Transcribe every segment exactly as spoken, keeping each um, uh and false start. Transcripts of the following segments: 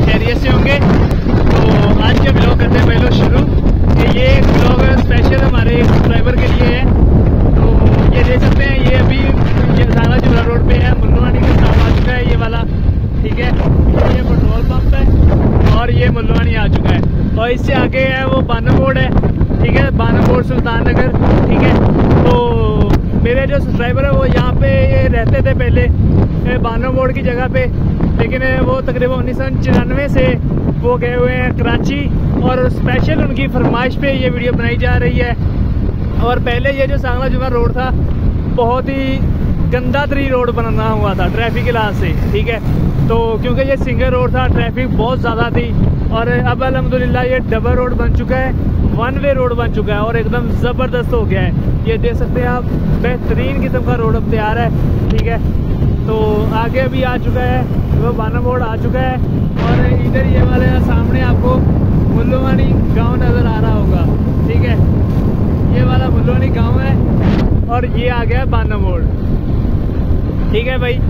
खैरियत से होंगे। तो आज के ब्लॉग करते हैं पहले शुरू कि ये ब्लॉग स्पेशल हमारे सब्सक्राइबर के लिए है। तो ये देख सकते हैं, ये अभी ये सारा जुमरा रोड पे है, मुल्लुवानी का काम आ चुका है ये वाला, ठीक है। ये पेट्रोल पंप है और ये मुल्लुवानी आ चुका है। और इससे आगे है वो बानो मोड़ है, ठीक है, बानो मोड़ सुल्तान नगर, ठीक है। तो मेरे जो सब्सक्राइबर है वो यहाँ पे रहते थे पहले बानो मोड़ की जगह पे, लेकिन वो तकरीबन उन्नीस सौ चौरानवे से वो गए हुए हैं कराची, और स्पेशल उनकी फरमाइश पे ये वीडियो बनाई जा रही है। और पहले ये जो सांगला जुमरा रोड था बहुत ही गंदा तरी रोड बनाना हुआ था ट्रैफिक के लिहाज से, ठीक है। तो क्योंकि ये सिंगल रोड था, ट्रैफिक बहुत ज़्यादा थी, और अब अल्हम्दुलिल्लाह ये डबल रोड बन चुका है, वन वे रोड बन चुका है और एकदम ज़बरदस्त हो गया है। ये देख सकते हैं आप, बेहतरीन किस्म का रोड अब तैयार है, ठीक है। तो आगे भी आ चुका है, वो बानो मोड़ आ चुका है, और इधर ये वाले सामने आपको मुल्लुवानी गांव नज़र आ रहा होगा, ठीक है। ये वाला मुल्लुवानी गांव है और ये आ गया बानो मोड़, ठीक है भाई।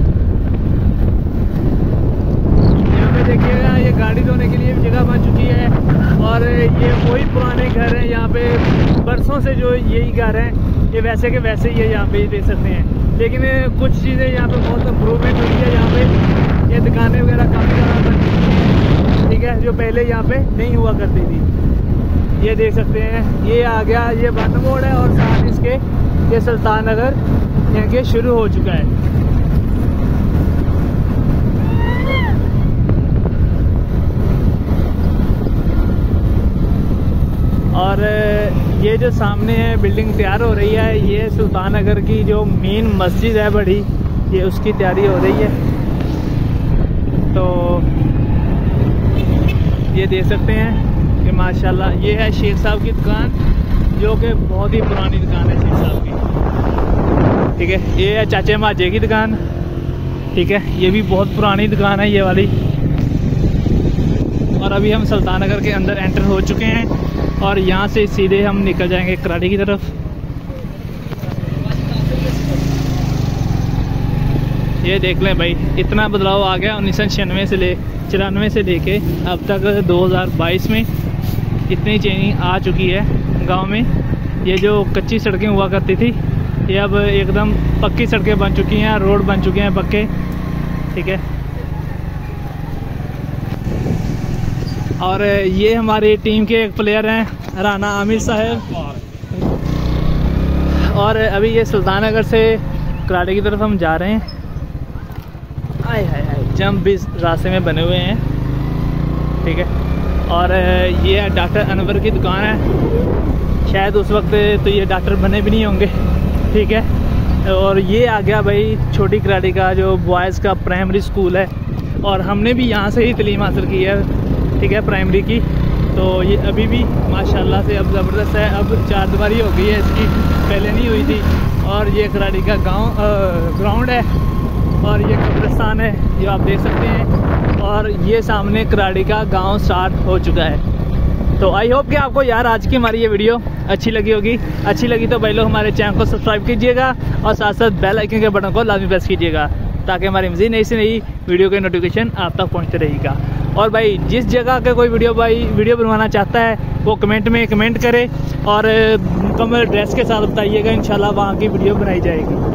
यहाँ पे देखिएगा, ये गाड़ी धोने के लिए भी जगह बन चुकी है, और ये वही पुराने घर हैं यहाँ पे, बरसों से जो यही घर हैं, ये वैसे के वैसे ही है यहाँ पे, देख सकते हैं। लेकिन कुछ चीज़ें यहाँ पे बहुत इम्प्रूवमेंट हुई है, यहाँ पे ये दुकानें वगैरह काफ़ी ज़्यादा बन चुकी हैं, ठीक है, जो पहले यहाँ पे नहीं हुआ करती थी। ये देख सकते हैं, ये आ गया, ये बानो मोड़ है, और साथ इसके ये सुल्तान नगर यहाँ के शुरू हो चुका है। और ये जो सामने है बिल्डिंग तैयार हो रही है, ये सुल्तान नगर की जो मेन मस्जिद है बड़ी, ये उसकी तैयारी हो रही है। तो ये देख सकते हैं कि माशाल्लाह ये है शेख साहब की दुकान, जो कि बहुत ही पुरानी दुकान है शेख साहब की, ठीक है। ये है चाचे माजे की दुकान, ठीक है, ये भी बहुत पुरानी दुकान है ये वाली। और अभी हम सुल्तान नगर के अंदर एंटर हो चुके हैं, और यहाँ से सीधे हम निकल जाएंगे कराड़ी की तरफ। ये देख लें भाई, इतना बदलाव आ गया उन्नीस सौ छियानवे से ले चौरानवे से लेके अब तक दो हज़ार बाईस में इतनी चेंजिंग आ चुकी है गांव में। ये जो कच्ची सड़कें हुआ करती थी, ये अब एकदम पक्की सड़कें बन चुकी हैं, रोड बन चुके हैं पक्के, ठीक है। और ये हमारी टीम के एक प्लेयर हैं राना आमिर साहब, और अभी ये सुल्तान नगर से कराड़ी की तरफ हम जा रहे हैं। आए हाय हाय, जंप भी रास्ते में बने हुए हैं, ठीक है। और ये डॉक्टर अनवर की दुकान है, शायद उस वक्त तो ये डॉक्टर बने भी नहीं होंगे, ठीक है। और ये आ गया भाई छोटी कराड़ी का जो बॉयज़ का प्राइमरी स्कूल है, और हमने भी यहाँ से ही तालीम हासिल की है, ठीक है, प्राइमरी की। तो ये अभी भी माशाल्लाह से अब ज़बरदस्त है, अब चार दीवारी हो गई है इसकी, पहले नहीं हुई थी। और ये कराड़ी का गांव ग्राउंड है, और ये कब्रिस्तान है जो आप देख सकते हैं, और ये सामने कराड़ी का गांव स्टार्ट हो चुका है। तो आई होप कि आपको यार आज की हमारी ये वीडियो अच्छी लगी होगी। अच्छी लगी तो भाई लोग हमारे चैनल को सब्सक्राइब कीजिएगा, और साथ साथ बेल आइकन के बटन को लाजमी प्रेस कीजिएगा, ताकि हमारी मज़ीद नई से नई वीडियो के नोटिफिकेशन आप तक पहुँचते रहेगा। और भाई जिस जगह का कोई वीडियो भाई वीडियो बनवाना चाहता है वो कमेंट में कमेंट करे, और मुकम्मल एड्रेस के साथ बताइएगा, इंशाल्लाह वहाँ की वीडियो बनाई जाएगी।